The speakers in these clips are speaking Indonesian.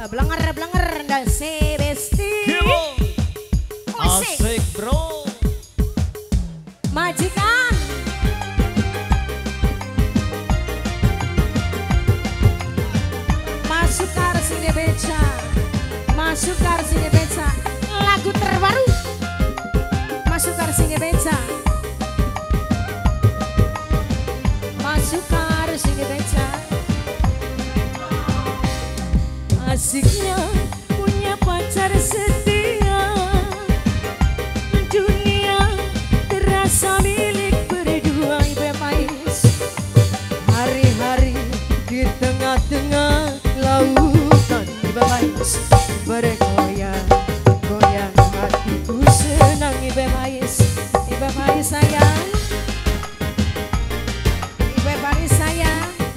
Blenger dan si Besti. Asik bro. Majikan. Masukar sini beca. Masukar sini beca. Lagu terbaru. Masukar sini beca. Masukar sini beca. Asiknya punya pacar setia, dunia terasa milik berdua. Ibe Pais, hari-hari di tengah-tengah lautan. Ibe Pais bergoyang, goyang hatiku senang. Ibe Pais sayang, Ibe Pais sayang.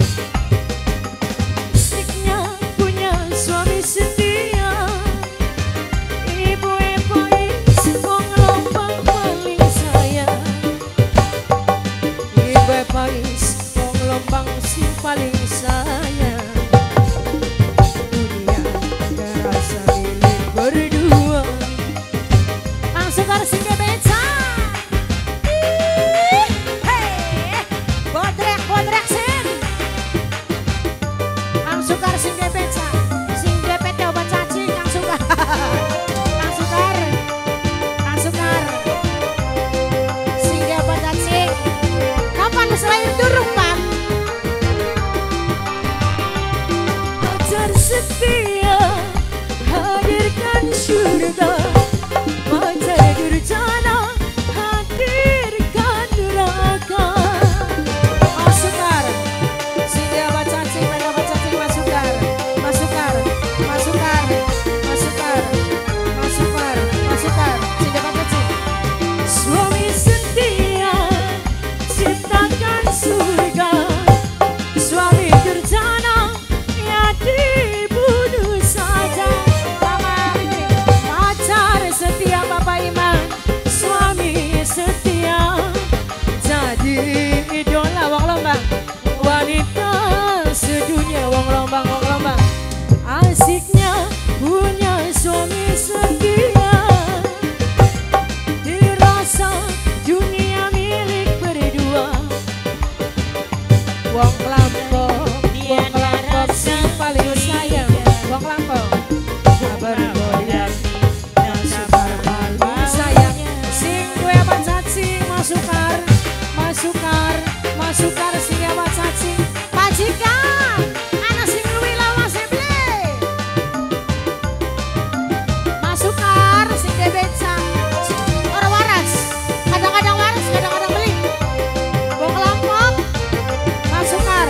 Paling sayang, dunia terasa milik berdua. Langsung harus sini beca. Hei, bodrek sen. Langsung harus sini beca. Sing depet ya obat cacing langsung sing dia obat cacing. Kapan selain turun Pak? Setia hadirkan surga, pacar durjana hadirkan neraka. Masukar, sini abad cacing, abad cacing masukar, sini abad cacing. Suami setia ciptakan surga, suami durjana dibunuh saja. Pacar setia Bapak Iman, suami setia jadi idola wong lombang, wanita sedunia wong lombang. Asiknya punya suami setia, dirasa dunia milik berdua. Wong Lampung si paling sayang, wong Lampung bergoyang dan sukar paling sayang. Sing gue abad cacing masukar sing abad cacing. Majikan anak sing luwi lawas seble. Masukar sing beca. Orang waras, kadang-kadang waras, kadang-kadang beli. Wong Lampung masukar.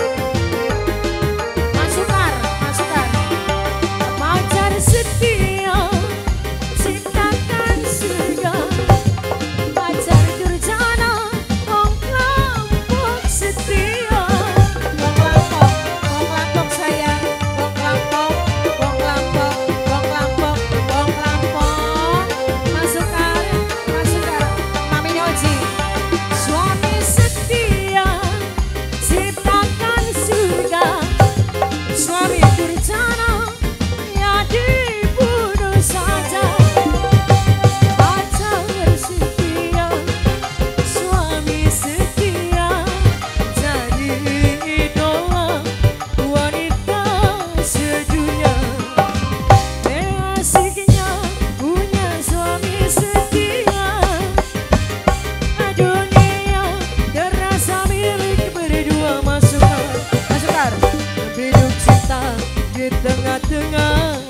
Setia ciptakan surga, pacar durjana wong Lampung setia. Wong Lampung sayang, wong Lampung. Masukar, Mami Oji. Suami setia ciptakan surga, suami durjana dibunuh saja. Pacar setia, suami setia jadi idola, wanita sedunia. Asiknya punya suami setia, dunia terasa milik berdua. Masukar hidup cinta di tengah-tengah